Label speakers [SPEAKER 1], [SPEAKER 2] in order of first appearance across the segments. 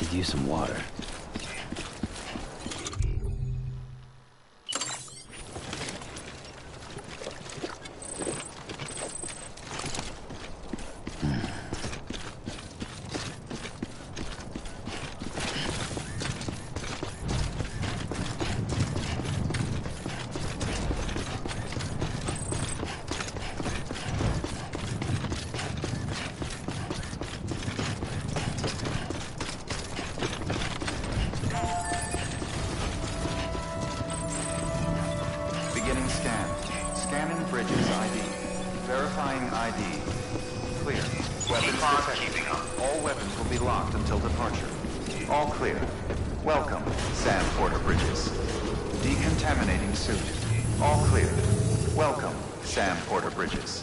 [SPEAKER 1] could use some water.
[SPEAKER 2] Beginning scan. Scanning Bridges ID. Verifying ID. Clear. Weapons detected. All weapons will be locked until departure. All clear. Welcome, Sam Porter Bridges. Decontaminating suit. All clear. Welcome, Sam Porter Bridges.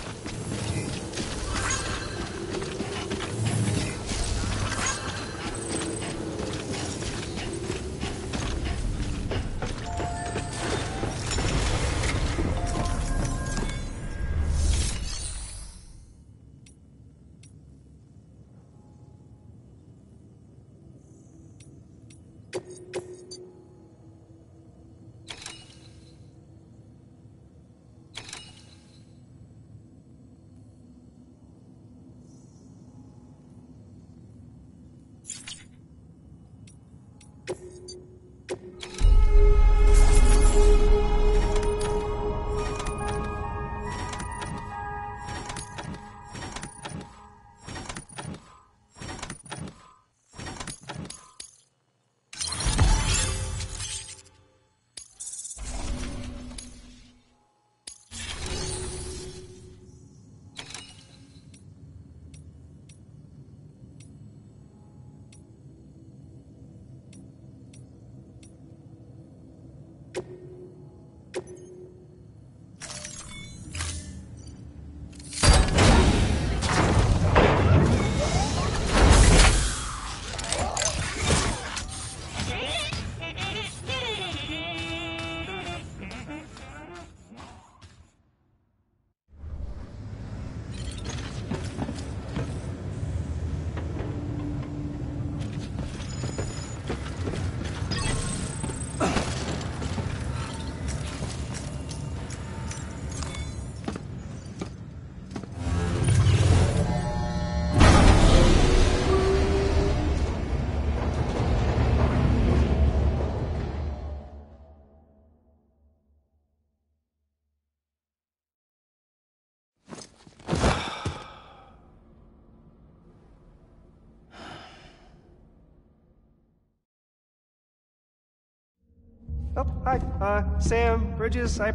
[SPEAKER 3] Oh, hi. Sam Bridges, I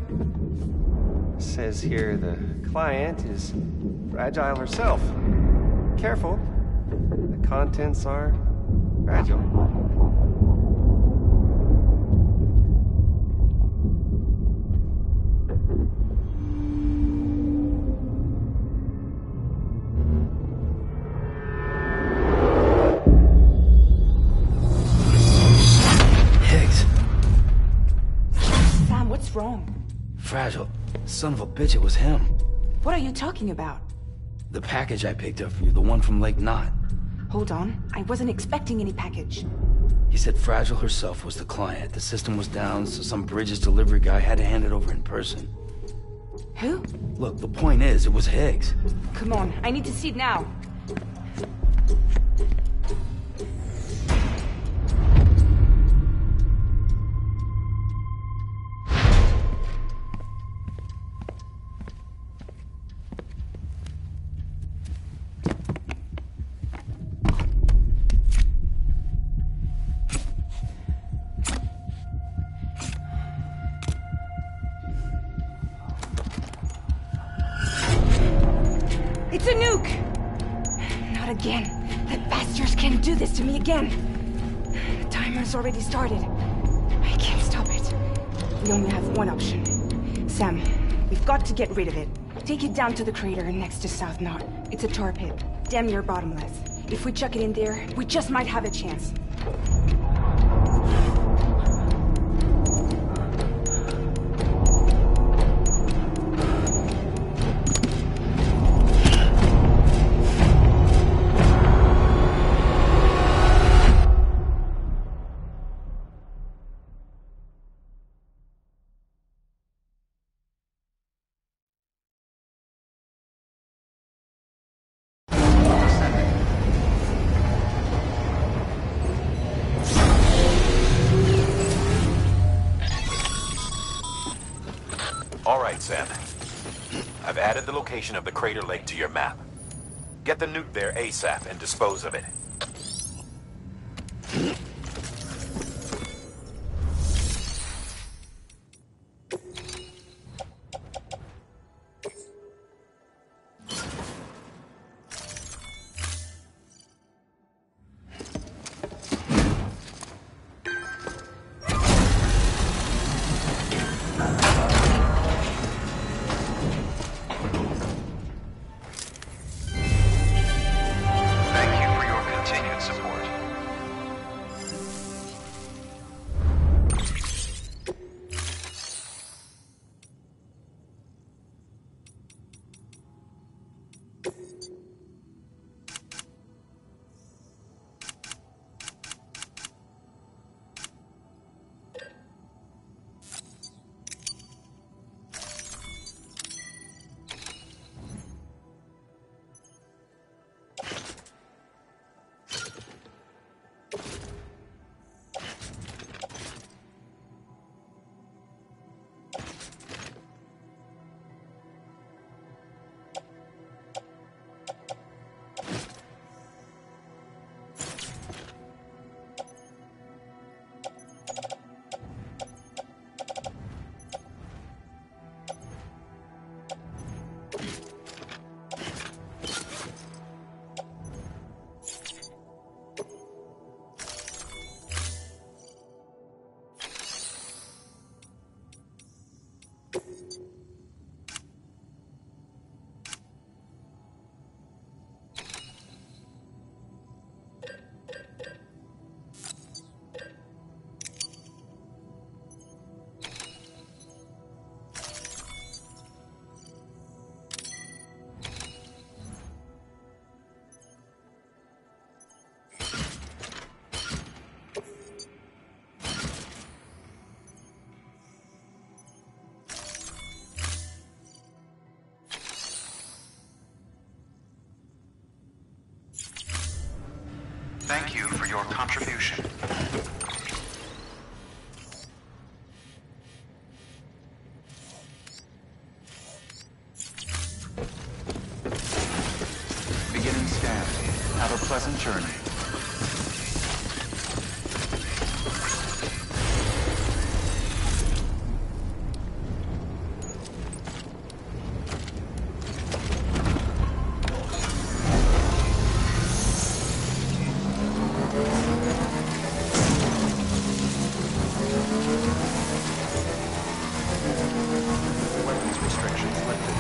[SPEAKER 3] presume? Says here the client is fragile herself. Careful. The contents are fragile.
[SPEAKER 1] Fragile. Son of a bitch, it was him.
[SPEAKER 4] What are you talking about?
[SPEAKER 1] The package I picked up for you, the one from Lake Knot.
[SPEAKER 4] Hold on. I wasn't expecting any package.
[SPEAKER 1] He said Fragile herself was the client. The system was down, so some Bridges delivery guy had to hand it over in person.
[SPEAKER 4] Who?
[SPEAKER 1] Look, the point is, it was Higgs.
[SPEAKER 4] Come on, I need to see it now. It's a nuke! Not again. The bastards can't do this to me again. The timer's already started. I can't stop it. We only have one option. Sam, we've got to get rid of it. Take it down to the crater next to South Knot. It's a tar pit. Damn near bottomless. If we chuck it in there, we just might have a chance.
[SPEAKER 5] right, Sam. I've added the location of the crater lake to your map. Get the nuke there ASAP and dispose of it.
[SPEAKER 2] Thank you for your continued support. Thank you for your contribution. Beginning scan. Have a pleasant journey. Weapons restrictions lifted.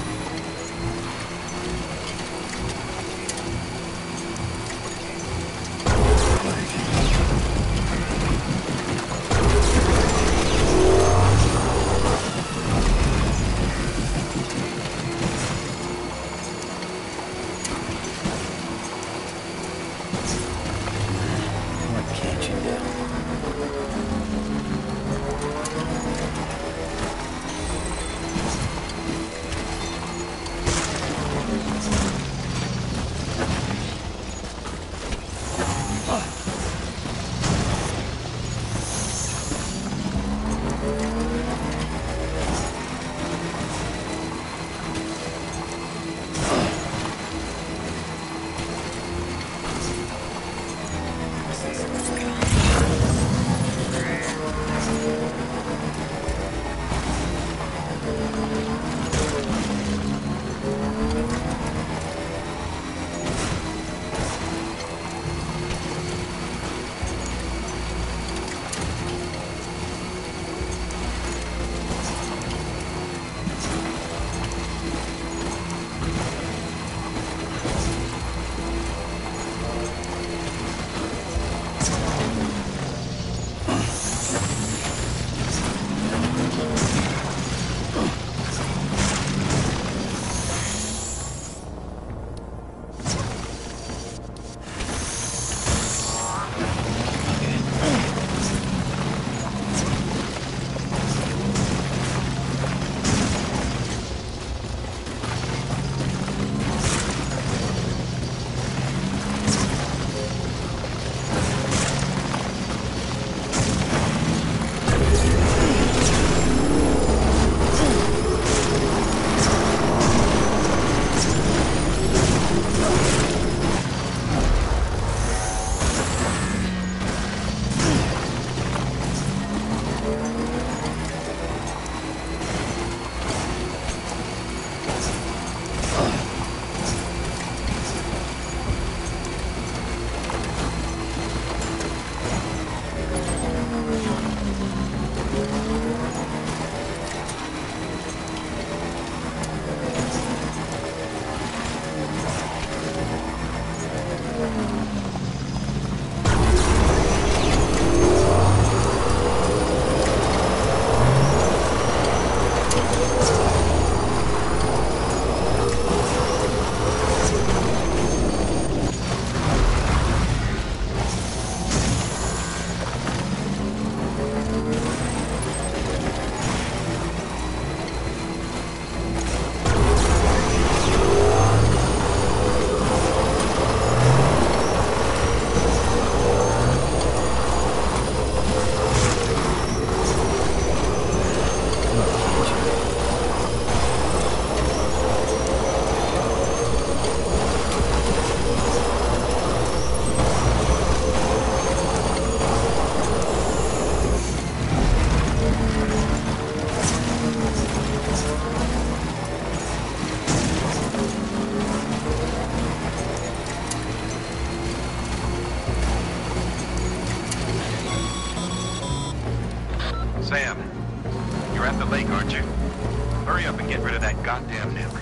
[SPEAKER 2] goddamn nuke.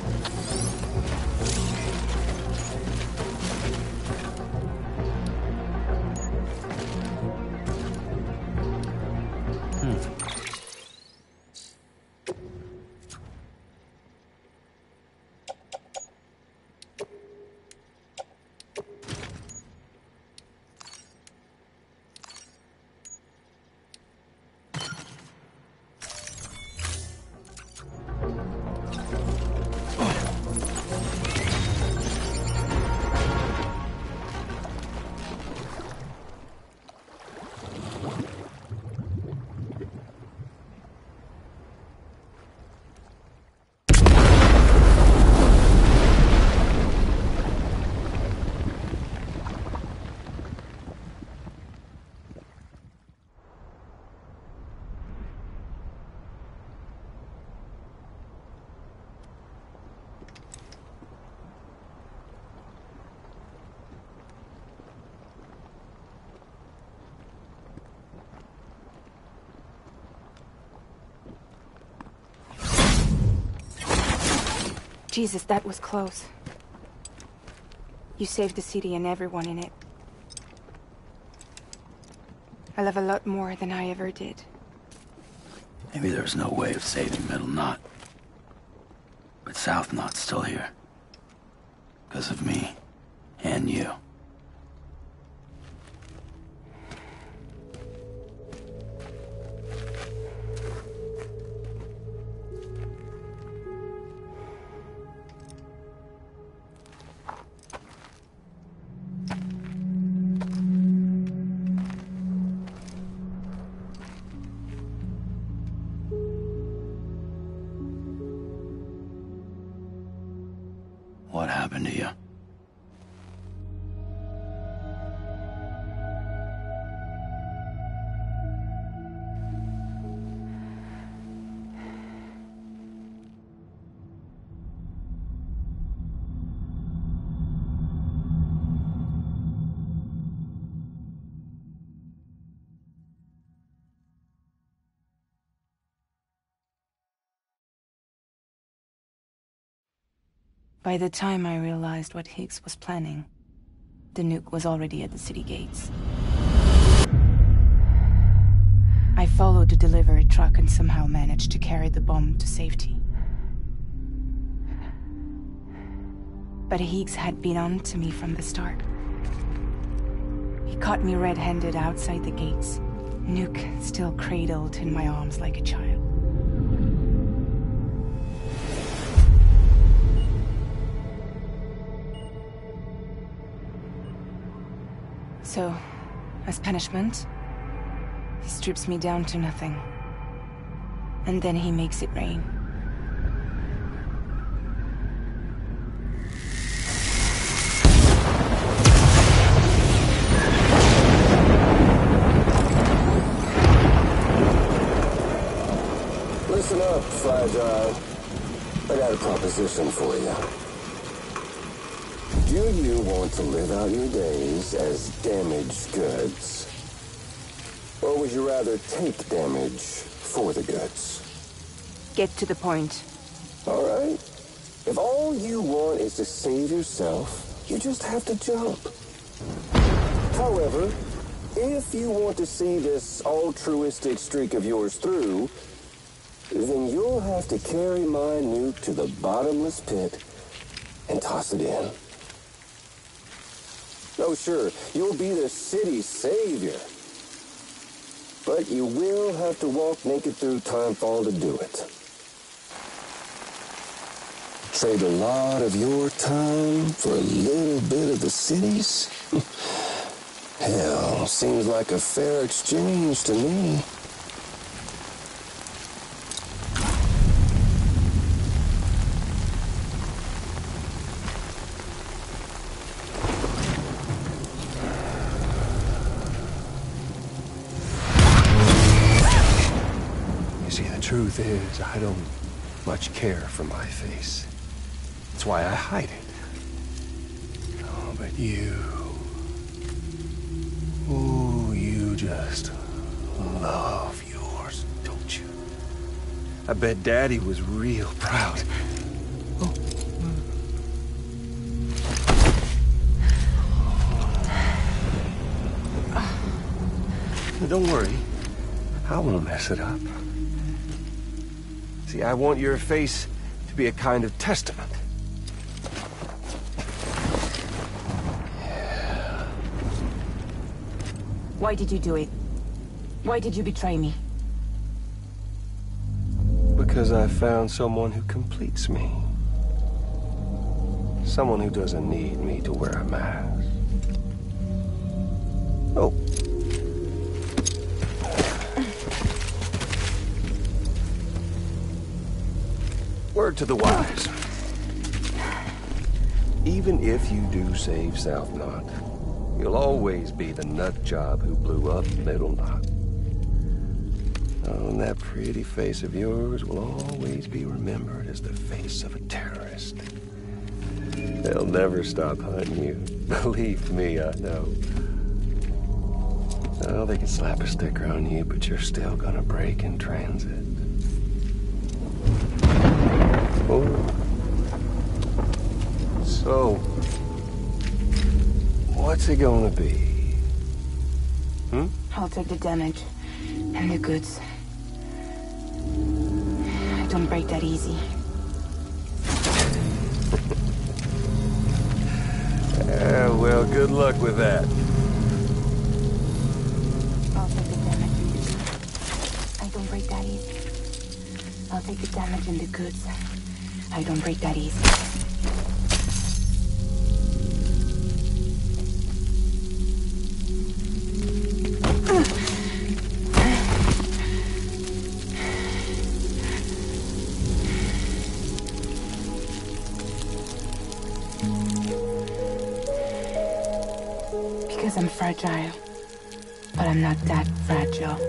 [SPEAKER 4] Jesus, that was close. You saved the city and everyone in it. I love a lot more than I ever did.
[SPEAKER 1] Maybe there's no way of saving Middle Knot. But South Knot's still here. Because of me. And you. What happened to you?
[SPEAKER 4] By the time I realized what Higgs was planning, the nuke was already at the city gates. I followed the delivery truck and somehow managed to carry the bomb to safety. But Higgs had been on to me from the start. He caught me red-handed outside the gates, Nuke still cradled in my arms like a child. So, as punishment, he strips me down to nothing. And then he makes it rain.
[SPEAKER 6] Listen up, Fragile. I got a proposition for you. Do you want to live out your days as damaged goods? Or would you rather take damage for the goods?
[SPEAKER 4] Get to the point.
[SPEAKER 6] All right. If all you want is to save yourself, you just have to jump. However, if you want to see this altruistic streak of yours through, then you'll have to carry my nuke to the bottomless pit and toss it in. Oh, sure, you'll be the city's savior. But you will have to walk naked through Timefall to do it. Trade a lot of your time for a little bit of the city's? Hell, seems like a fair exchange to me.
[SPEAKER 3] Truth is, I don't much care for my face. That's why I hide it. Oh, but you... ooh, you just love yours, don't you? I bet Daddy was real proud. Don't worry. I won't mess it up. See, I want your face to be a kind of testament.
[SPEAKER 4] Why did you do it? Why did you betray me?
[SPEAKER 3] Because I found someone who completes me. Someone who doesn't need me to wear a mask. Oh. Word to the wise. Even if you do save South Knot, you'll always be the nut job who blew up Middle Knot. Oh, and that pretty face of yours will always be remembered as the face of a terrorist. They'll never stop hunting you. Believe me, I know. Oh, they can slap a sticker on you, but you're still gonna break in transit. Oh. So, what's it gonna be?
[SPEAKER 4] I'll take the damage and the goods. I don't break that easy.
[SPEAKER 3] Well, good luck with that.
[SPEAKER 4] I'll take the damage. I don't break that easy. I'll take the damage and the goods. I don't break that easy. Because I'm fragile. But I'm not that fragile.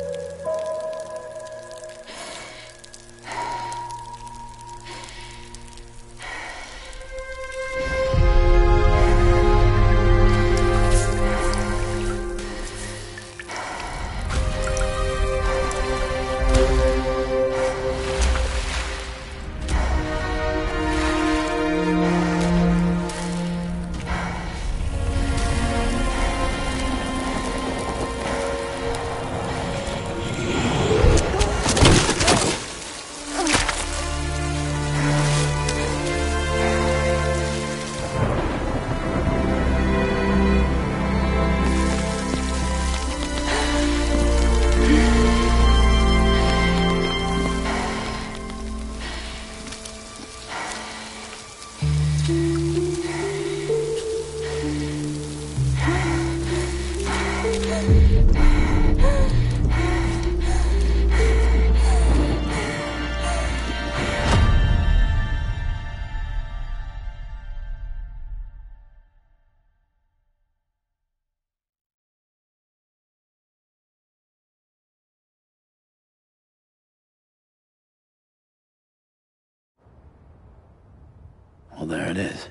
[SPEAKER 1] Well, there it is.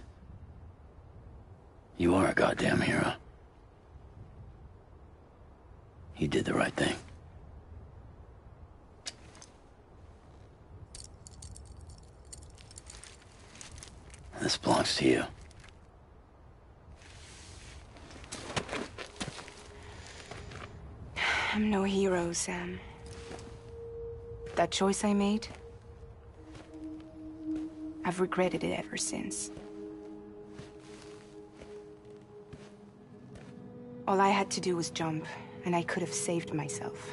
[SPEAKER 1] You are a goddamn hero. You did the right thing. This belongs to you.
[SPEAKER 4] I'm no hero, Sam. That choice I made, I've regretted it ever since. All I had to do was jump, and I could have saved myself.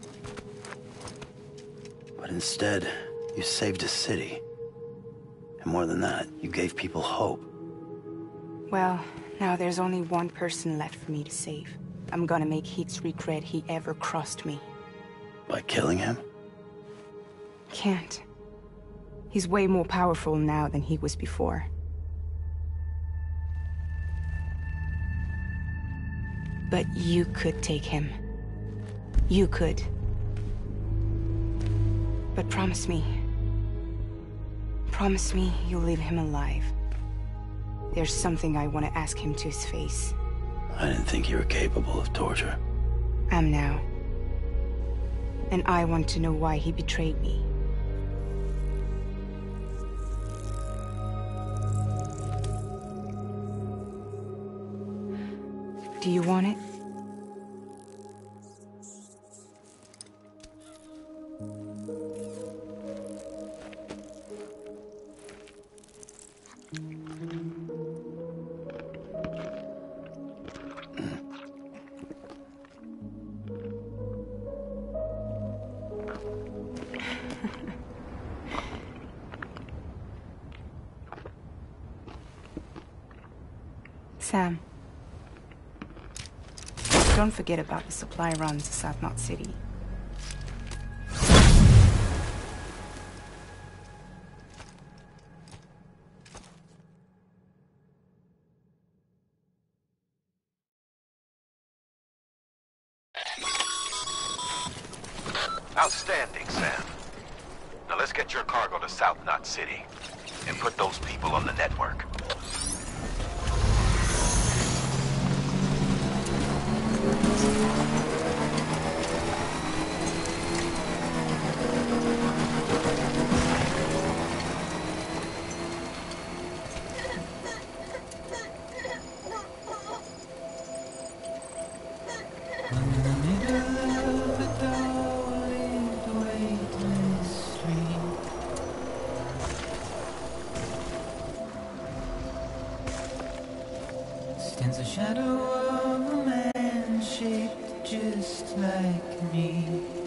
[SPEAKER 1] But instead, you saved a city. And more than that, you gave people hope.
[SPEAKER 4] Well, now there's only one person left for me to save. I'm gonna make Higgs regret he ever crossed me.
[SPEAKER 1] By killing him?
[SPEAKER 4] Can't. He's way more powerful now than he was before. But you could take him. You could. But promise me. Promise me you'll leave him alive. There's something I want to ask him to his face.
[SPEAKER 1] I didn't think you were capable of torture.
[SPEAKER 4] Am now. And I want to know why he betrayed me. Do you want it? Sam. Don't forget about the supply runs to South Knot City.
[SPEAKER 5] Outstanding, Sam. Now let's get your cargo to South Knot City and put those people on the network.
[SPEAKER 7] Stands a shadow of a man shaped just like me.